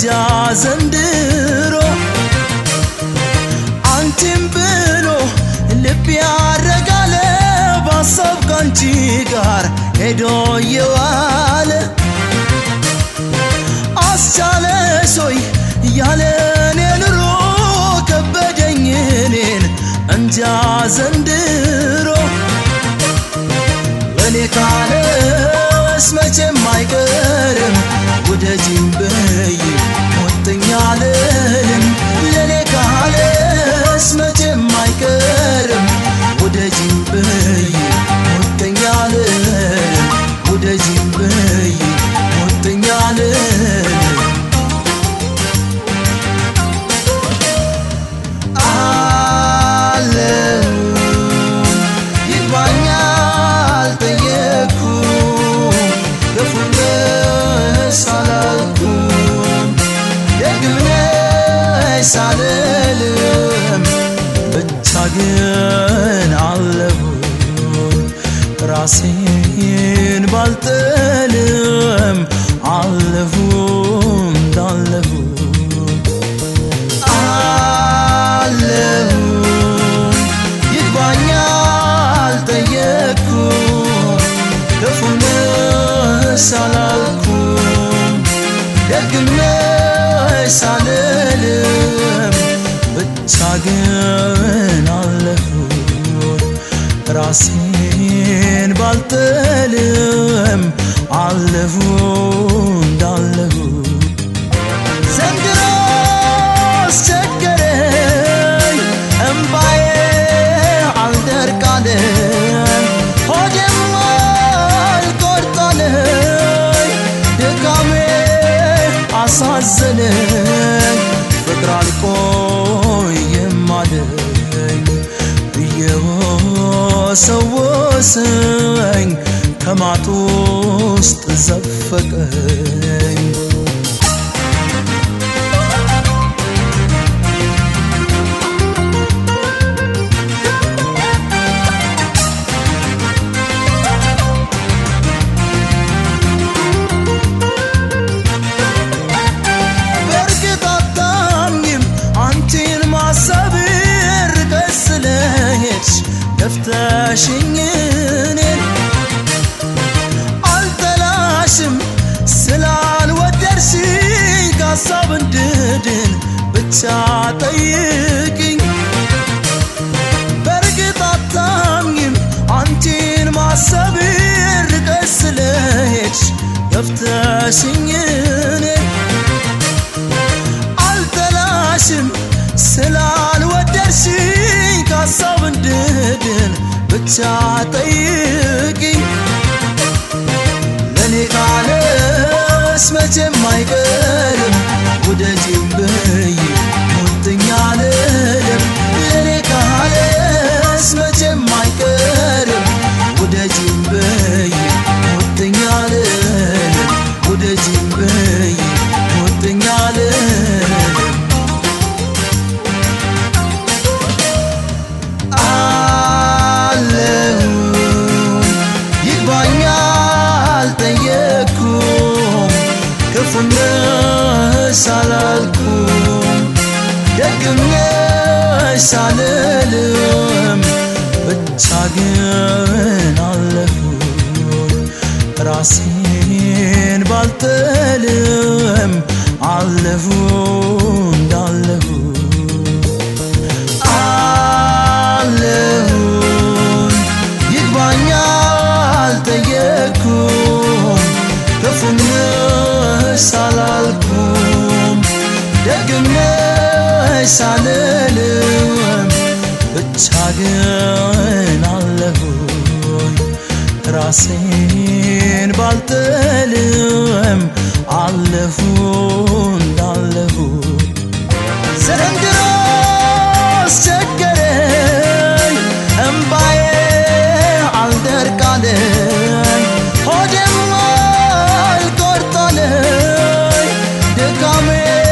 ዘንድሮ አንተም ብሎ ልብ ያረጋለ ባሰብ ካንቺ ጋር ሄዶ የዋለ አስቻለሶይ ያለኔ ኑሮ ከበደኝ እኔን እንጃ ዘንድሮ ለኔ ካለስ መቼም አይቀርም ወደጂም በይ ሞተኛለን ለኔ ካለስ መቼም አይቀርም ወደጂም በይ ሞተኛለን ወደጂም በይ ሞተኛለን ሳልልም ብቻግን አለሁ ራሴን ባልጥልም አለሁ እንዳለሁ አለሁ ይግባኛል ጠየቅኩም ክፉን ሳላልኩም ደግሜ ሳልልም ብቻግን አለሁ ራሴን ባልጥልም አለሁ እንዳለሁ ዘንድሮ አስቸገረኝ እምባዬ አልደርቃለኝ ሆዴም አልቆርጣለኝ ድካሜ አሳዘነኝ ፍቅር አልቆይም አለኝ እየወሰወሰኝ ከማጡ ውስጥ ዘፈቀኝ ነፍተሽኝኔን አልጠላሽም ስላልወደድሽኝ ካሳብ እንድድን ብቻ ጠይቅኝ በርግጥ አታምኝም አንቺን ማሰብ ርቀሽ ስለሄድሽ ነፍተሽኝኔን አልጠላሽም ስላልወደድሽኝ ካሳብ እንድድን ብቻ ጠይቅኝ ለኔ ካለስ መቼም አይቀርም ወደጂም በይ ሞተኛለን ለኔ ካለስ መቼም አይቀርም ወደጂም በይ ሞተኛለን ወደጂም በይ ሞተኛለን ሳላልኩም ደግሜ ሳልልም ብቻግን አለሁ ራሴን ባልጥልም አለሁ እንዳለሁ አለሁ ይግባኛል ጠየቅኩም ክፉን ሳላልኩም ደግሜ ሳልልም ብቻግን አለሁ ራሴን ባልጥልም አለሁ እንዳለሁ ዘንድሮ አስቸገረኝ እምባዬ አልደርቃለኝ ሆዴም አልቆርጣለኝ ድካሜ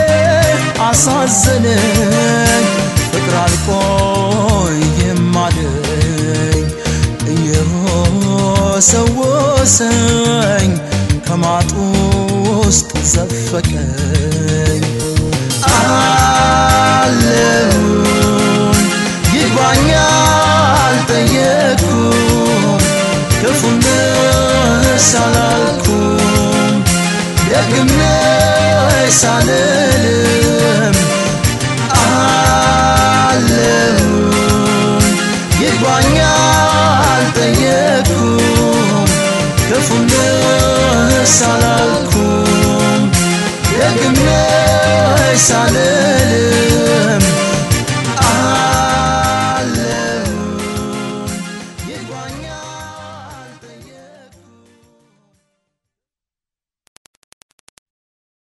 አሳዘነኝ ፍቅር አልቆይም አለኝ እየወሰወሰኝ ከማጡ ውስጥ ዘፈቀኝ አልጠየኩም ክፉነሽ አላልኩም ደግነሽ ሳልልሽ